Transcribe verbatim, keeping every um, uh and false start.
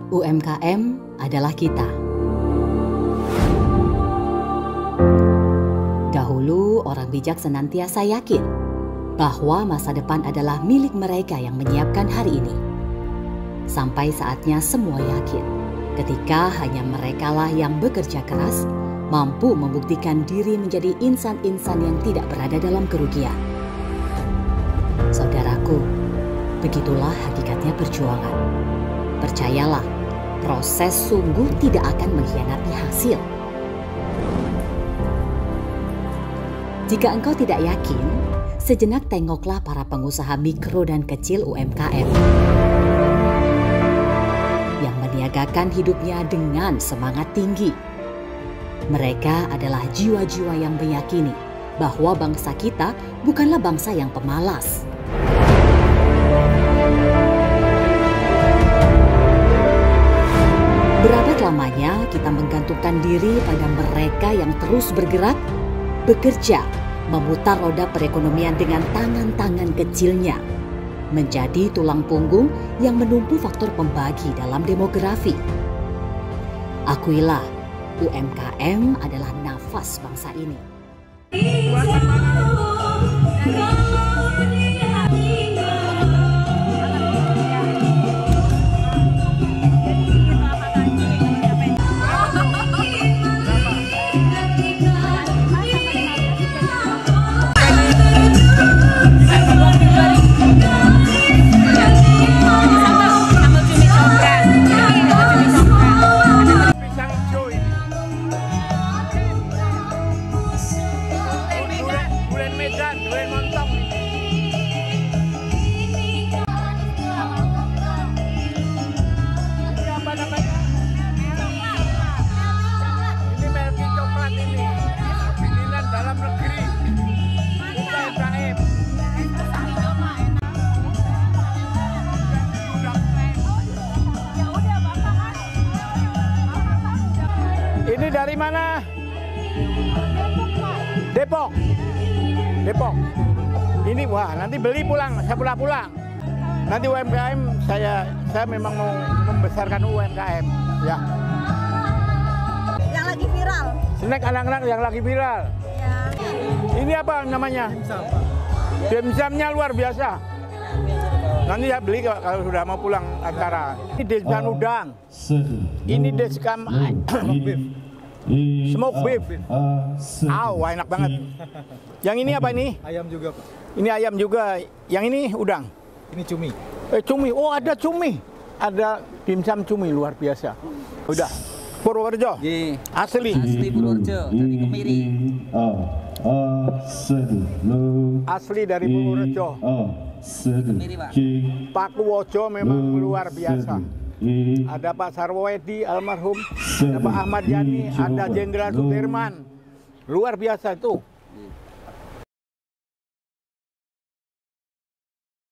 U M K M adalah kita. Dahulu orang bijak senantiasa yakin bahwa masa depan adalah milik mereka yang menyiapkan hari ini. Sampai saatnya semua yakin ketika hanya merekalah yang bekerja keras mampu membuktikan diri menjadi insan-insan yang tidak berada dalam kerugian. Saudaraku, begitulah hakikatnya perjuangan. Percayalah, proses sungguh tidak akan mengkhianati hasil. Jika engkau tidak yakin, sejenak tengoklah para pengusaha mikro dan kecil U M K M yang meniagakan hidupnya dengan semangat tinggi. Mereka adalah jiwa-jiwa yang meyakini bahwa bangsa kita bukanlah bangsa yang pemalas. Berapa lamanya kita menggantungkan diri pada mereka yang terus bergerak, bekerja, memutar roda perekonomian dengan tangan-tangan kecilnya, menjadi tulang punggung yang menumpu faktor pembagi dalam demografi. Akuilah, U M K M adalah nafas bangsa ini. Ini dari mana? Depok. Depok. Ini wah, nanti beli pulang, saya pulang-pulang. Nanti U M K M saya saya memang mau membesarkan U M K M, ya. Yang lagi viral. Snack anak-anak yang lagi viral. Ya. Ini apa namanya? Dimsum. Dimsumnya luar biasa. Nanti ya beli kalau sudah mau pulang acara. Ini dimsum udang. Ini dimsum smoke beef. Aw, enak banget. Yang ini apa ini? Ayam juga, Pak. Ini ayam juga. Yang ini udang. Ini cumi. Eh cumi. Oh, ada cumi. Ada dimsum cumi luar biasa. Udah. Purworejo. Ye. Asli. Asli Purworejo dari Kemiri. Asli dari Purworejo. Kemiri, Pak. Pakuwojo memang luar biasa. Ada Pak Sarwedi almarhum, ada Pak Ahmad Yani, ada Jenderal Sudirman. Luar biasa itu.